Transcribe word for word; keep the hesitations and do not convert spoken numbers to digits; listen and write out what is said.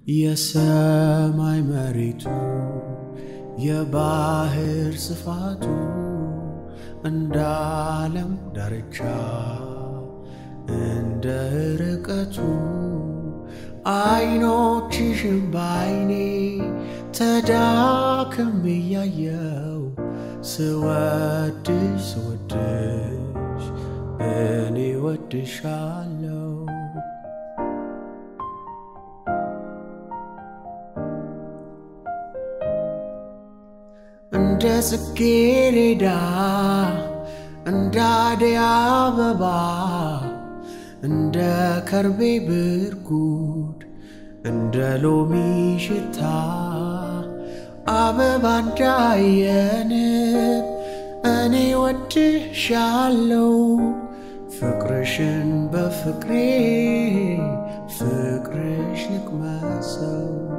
የሰማይ መሬቱ የባህር ስፋቱ እንዳለም ዳርቻ እንደ ርቀቱ አይኖችሽን ባይኔ ተዳክሜ ያየው ስወድሽ ስወድሽ እኔ ወድሻለሁ እንደ ጽጌረዳ እንደ አደይ አበባ እንደ ከርቤ ብርጉድ እንደ ሎሚ ሽታ አበባ እንዳየንብ እኔ ወድሻለሁ ፍቅርሽን በፍቅሬ ፍቅርሽ ልቅመሰው